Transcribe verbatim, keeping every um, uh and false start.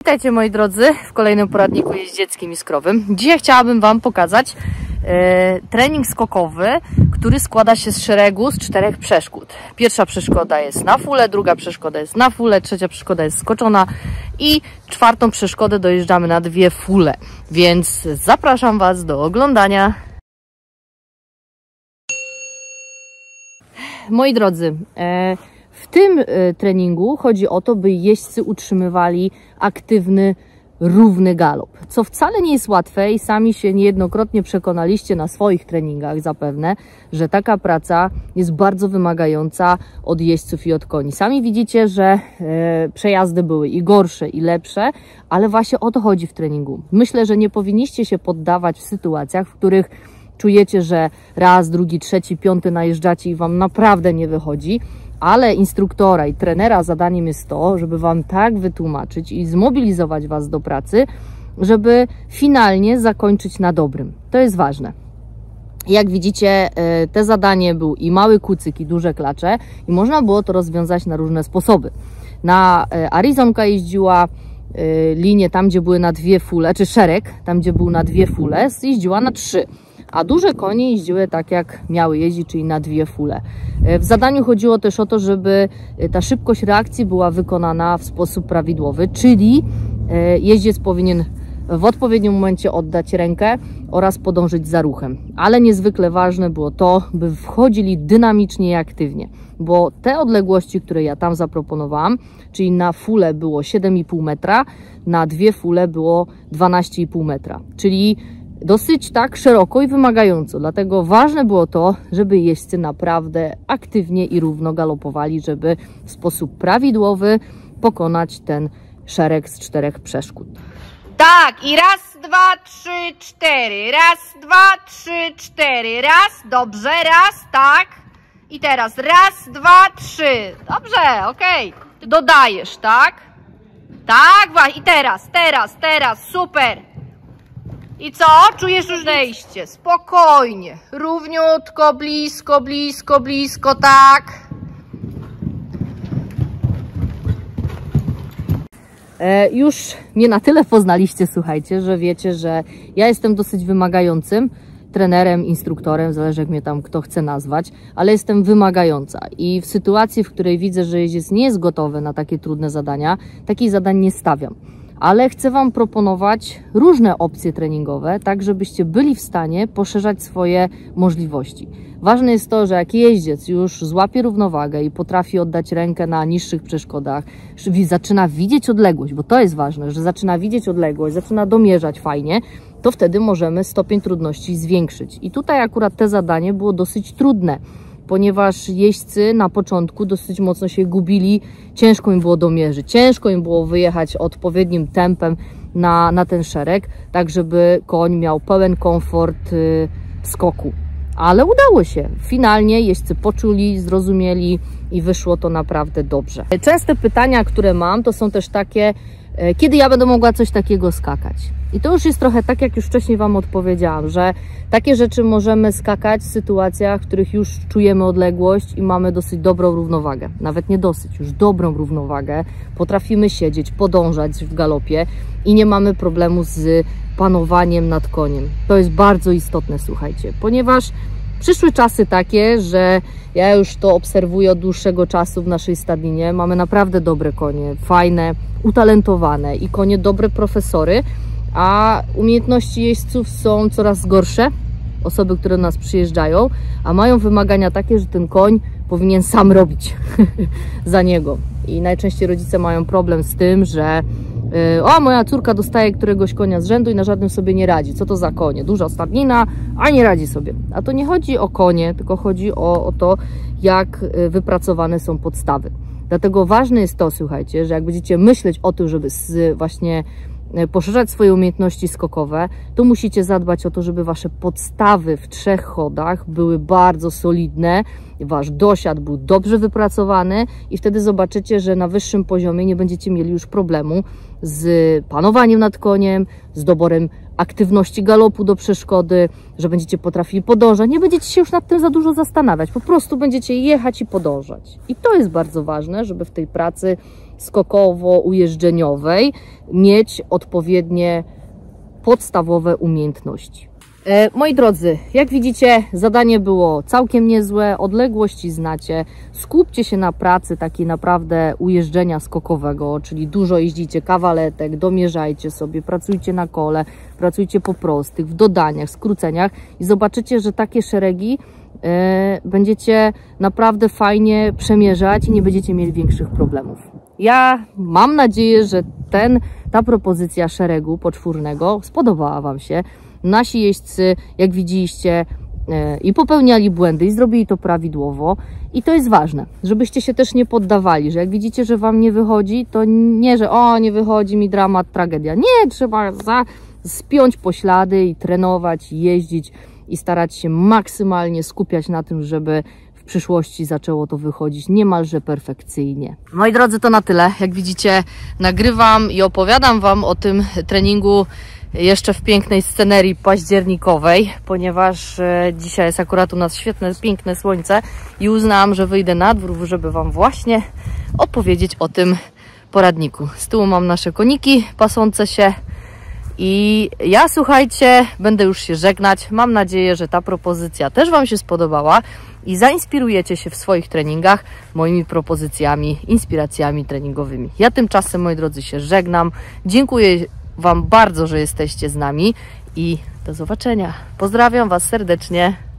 Witajcie moi drodzy w kolejnym poradniku jeździeckim i skrowym. Dzisiaj chciałabym Wam pokazać e, trening skokowy, który składa się z szeregu z czterech przeszkód. Pierwsza przeszkoda jest na fulę, druga przeszkoda jest na fulę, trzecia przeszkoda jest skoczona i czwartą przeszkodę dojeżdżamy na dwie fule. Więc zapraszam Was do oglądania. Moi drodzy, e, w tym treningu chodzi o to, by jeźdźcy utrzymywali aktywny, równy galop, co wcale nie jest łatwe i sami się niejednokrotnie przekonaliście na swoich treningach zapewne, że taka praca jest bardzo wymagająca od jeźdźców i od koni. Sami widzicie, że e, przejazdy były i gorsze, i lepsze, ale właśnie o to chodzi w treningu. Myślę, że nie powinniście się poddawać w sytuacjach, w których czujecie, że raz, drugi, trzeci, piąty najeżdżacie i Wam naprawdę nie wychodzi. Ale instruktora i trenera zadaniem jest to, żeby Wam tak wytłumaczyć i zmobilizować Was do pracy, żeby finalnie zakończyć na dobrym. To jest ważne. Jak widzicie, te zadanie był i mały kucyk, i duże klacze i można było to rozwiązać na różne sposoby. Na Arizonka jeździła linię tam, gdzie były na dwie fule, czy szereg, tam gdzie był na dwie fule, jeździła na trzy. A duże konie jeździły tak, jak miały jeździć, czyli na dwie fule. W zadaniu chodziło też o to, żeby ta szybkość reakcji była wykonana w sposób prawidłowy, czyli jeździec powinien w odpowiednim momencie oddać rękę oraz podążyć za ruchem. Ale niezwykle ważne było to, by wchodzili dynamicznie i aktywnie, bo te odległości, które ja tam zaproponowałam, czyli na fulę było siedem i pół metra, na dwie fule było dwanaście i pół metra, czyli dosyć tak szeroko i wymagająco, dlatego ważne było to, żeby jeźdźcy naprawdę aktywnie i równo galopowali, żeby w sposób prawidłowy pokonać ten szereg z czterech przeszkód. Tak, i raz, dwa, trzy, cztery, raz, dwa, trzy, cztery, raz, dobrze, raz, tak, i teraz raz, dwa, trzy, dobrze, okej, okay. Dodajesz, tak, tak, właśnie, i teraz, teraz, teraz, super. I co? Czujesz już zejście? Spokojnie, równiutko, blisko, blisko, blisko, tak. E, już mnie na tyle poznaliście, słuchajcie, że wiecie, że ja jestem dosyć wymagającym trenerem, instruktorem, zależy jak mnie tam kto chce nazwać, ale jestem wymagająca i w sytuacji, w której widzę, że jeździec nie jest gotowy na takie trudne zadania, takich zadań nie stawiam. Ale chcę Wam proponować różne opcje treningowe, tak żebyście byli w stanie poszerzać swoje możliwości. Ważne jest to, że jak jeździec już złapie równowagę i potrafi oddać rękę na niższych przeszkodach, zaczyna widzieć odległość, bo to jest ważne, że zaczyna widzieć odległość, zaczyna domierzać fajnie, to wtedy możemy stopień trudności zwiększyć. I tutaj akurat te zadanie było dosyć trudne, ponieważ jeźdźcy na początku dosyć mocno się gubili, ciężko im było domierzyć, ciężko im było wyjechać odpowiednim tempem na, na ten szereg, tak żeby koń miał pełen komfort y, skoku. Ale udało się. Finalnie jeźdźcy poczuli, zrozumieli i wyszło to naprawdę dobrze. Częste pytania, które mam, to są też takie, kiedy ja będę mogła coś takiego skakać. I to już jest trochę tak, jak już wcześniej Wam odpowiedziałam, że takie rzeczy możemy skakać w sytuacjach, w których już czujemy odległość i mamy dosyć dobrą równowagę. Nawet nie dosyć, już dobrą równowagę. Potrafimy siedzieć, podążać w galopie i nie mamy problemu z panowaniem nad koniem. To jest bardzo istotne, słuchajcie, ponieważ przyszły czasy takie, że ja już to obserwuję od dłuższego czasu w naszej stadninie. Mamy naprawdę dobre konie, fajne, utalentowane i konie dobre profesory, a umiejętności jeźdźców są coraz gorsze. Osoby, które do nas przyjeżdżają, a mają wymagania takie, że ten koń powinien sam robić za niego. I najczęściej rodzice mają problem z tym, że o, moja córka dostaje któregoś konia z rzędu i na żadnym sobie nie radzi. Co to za konie? Duża stadnina, a nie radzi sobie. A to nie chodzi o konie, tylko chodzi o, o to, jak wypracowane są podstawy. Dlatego ważne jest to, słuchajcie, że jak będziecie myśleć o tym, żeby z, właśnie poszerzać swoje umiejętności skokowe, to musicie zadbać o to, żeby Wasze podstawy w trzech chodach były bardzo solidne, Wasz dosiad był dobrze wypracowany i wtedy zobaczycie, że na wyższym poziomie nie będziecie mieli już problemu z panowaniem nad koniem, z doborem aktywności galopu do przeszkody, że będziecie potrafili podążać, nie będziecie się już nad tym za dużo zastanawiać, po prostu będziecie jechać i podążać. I to jest bardzo ważne, żeby w tej pracy skokowo-ujeżdżeniowej mieć odpowiednie podstawowe umiejętności. E, moi drodzy, jak widzicie, zadanie było całkiem niezłe, odległości znacie, skupcie się na pracy takiej naprawdę ujeżdżenia skokowego, czyli dużo jeździcie kawaletek, domierzajcie sobie, pracujcie na kole, pracujcie po prostych, w dodaniach, skróceniach i zobaczycie, że takie szeregi e, będziecie naprawdę fajnie przemierzać i nie będziecie mieli większych problemów. Ja mam nadzieję, że ten, ta propozycja szeregu poczwórnego spodobała Wam się. Nasi jeźdźcy, jak widzieliście, e, i popełniali błędy i zrobili to prawidłowo. I to jest ważne, żebyście się też nie poddawali, że jak widzicie, że Wam nie wychodzi, to nie, że o, nie wychodzi mi, dramat, tragedia. Nie, trzeba za, spiąć poślady i trenować, jeździć i starać się maksymalnie skupiać na tym, żeby w przyszłości zaczęło to wychodzić niemalże perfekcyjnie. Moi drodzy, to na tyle. Jak widzicie, nagrywam i opowiadam Wam o tym treningu jeszcze w pięknej scenerii październikowej, ponieważ dzisiaj jest akurat u nas świetne, piękne słońce i uznałam, że wyjdę na dwór, żeby Wam właśnie opowiedzieć o tym poradniku. Z tyłu mam nasze koniki pasące się i ja, słuchajcie, będę już się żegnać. Mam nadzieję, że ta propozycja też Wam się spodobała i zainspirujecie się w swoich treningach moimi propozycjami, inspiracjami treningowymi. Ja tymczasem, moi drodzy, się żegnam. Dziękuję Wam bardzo, że jesteście z nami i do zobaczenia. Pozdrawiam Was serdecznie.